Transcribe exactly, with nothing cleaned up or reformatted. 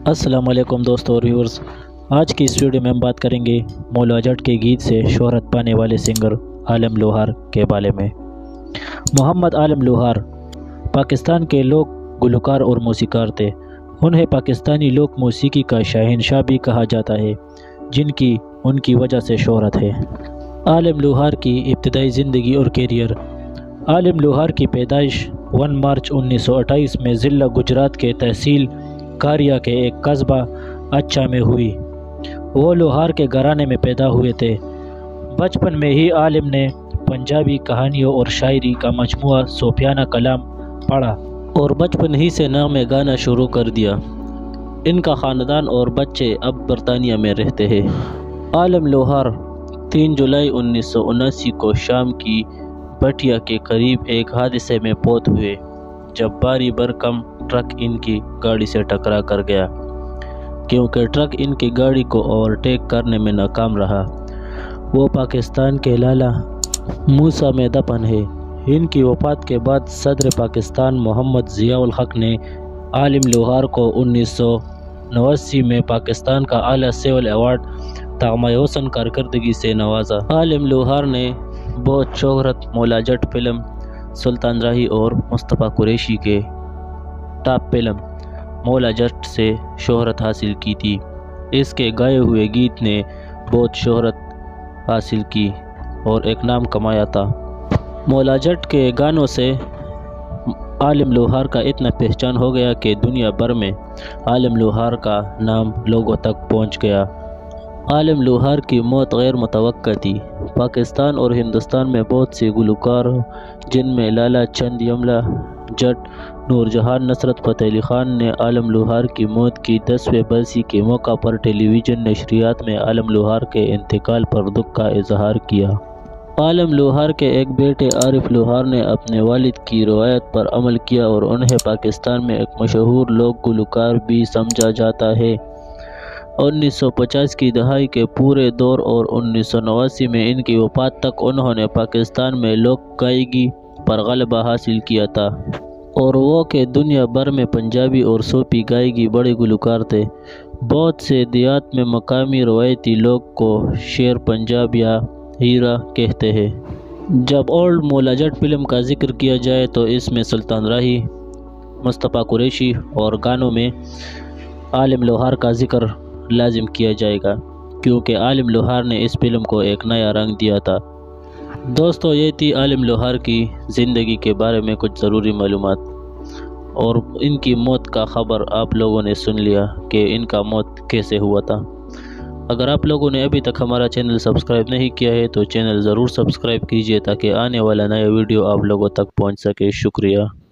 السلام علیکم دوستو اور ویورز، آج کی اس ویڈیو میں ہم بات کریں گے مولا جٹ کے گیت سے شہرت پانے والے سنگر عالم لوہار کے بارے میں۔ محمد عالم لوہار پاکستان کے لوک گلوکار اور موسیقار تھے۔ انہیں پاکستانی لوک موسیقی کا شہنشاہ بھی کہا جاتا ہے، جن کی ان کی وجہ سے شہرت ہے۔ عالم لوہار کی ابتدائی زندگی اور کیریئر۔ عالم لوہار کی پیدائش یک مارچ انیس سو اٹھائیس میں ضلع گجرات کے تحصیل کاریا کے ایک قصبہ اچھا میں ہوئی۔ وہ لوہار کے گھرانے میں پیدا ہوئے تھے۔ بچپن میں ہی عالم نے پنجابی کہانیوں اور شاعری کا مجموعہ صوفیانہ کلام پڑھا اور بچپن ہی سے نغمے میں گانا شروع کر دیا۔ ان کا خاندان اور بچے اب برطانیہ میں رہتے ہیں۔ عالم لوہار تین جولائی انیس سو اناسی کو شام کی بٹیا کے قریب ایک حادثے میں فوت ہوئے، جب بھاری بھرکم ٹرک ان کی گاڑی سے ٹکرا کر گیا۔ کیونکہ ٹرک ان کی گاڑی کو اوورٹیک کرنے میں ناکام رہا، وہ پاکستان کے لالا موسیٰ میں دفن ہے۔ ان کی وفات کے بعد صدر پاکستان محمد ضیاء الحق نے عالم لوہار کو انیس سو نواسی میں پاکستان کا اعلیٰ سول ایوارڈ تمغہ حسن کارکردگی سے نوازا۔ عالم لوہار نے بہت شہرت مولا جٹ فلم، سلطان راہی اور مصطفیٰ قریشی کے ٹاپ فلم مولا جٹ سے شہرت حاصل کی تھی۔ اس کے گائے ہوئے گیت نے بہت شہرت حاصل کی اور ایک نام کمایا تھا۔ مولا جٹ کے گانوں سے عالم لوہار کا اتنا پہچان ہو گیا کہ دنیا بھر میں عالم لوہار کا نام لوگوں تک پہنچ گیا۔ عالم لوہار کی موت غیر متوقع تھی۔ پاکستان اور ہندوستان میں بہت سے گلوکار، جن میں لالا چند یملا جٹ، نور جہاں، نصرت فتح علی خان نے عالم لوہار کی موت کی دسویں برسی کے موقع پر ٹیلی ویژن نشریات میں عالم لوہار کے انتقال پر دکھ کا اظہار کیا۔ عالم لوہار کے ایک بیٹے عارف لوہار نے اپنے والد کی روایت پر عمل کیا اور انہیں پاکستان میں ایک مشہور لوک گلوکار بھی سمجھا جاتا ہے۔ انیس سو پچاس کی دہائی کے پورے دور اور انیس سو نواسی میں ان کی وفات تک انہوں نے پاکستان میں لوک گائیکی پر غلبہ حاصل کیا تھا، اور وہ کہ دنیا بھر میں پنجابی اور صوفی گائیکی بڑے گلوکار تھے۔ بہت سے دیہات میں مقامی روایتی لوگ کو شیر پنجاب یا ہیرا کہتے ہیں۔ جب اولڈ مولا جٹ فلم کا ذکر کیا جائے تو اس میں سلطان راہی، مصطفیٰ قریشی اور گانوں میں عالم لوہار کا ذکر لازم کیا جائے گا، کیونکہ عالم لوہار نے اس فلم کو ایک نیا رنگ دیا تھا۔ دوستو، یہ تھی عالم لوہار کی زندگی کے بارے میں کچھ ضروری معلومات، اور ان کی موت کا خبر آپ لوگوں نے سن لیا کہ ان کا موت کیسے ہوا تھا۔ اگر آپ لوگوں نے ابھی تک ہمارا چینل سبسکرائب نہیں کیا ہے تو چینل ضرور سبسکرائب کیجیے تاکہ آنے والا نیا ویڈیو آپ لوگوں تک پہنچ سکے۔ شکریہ۔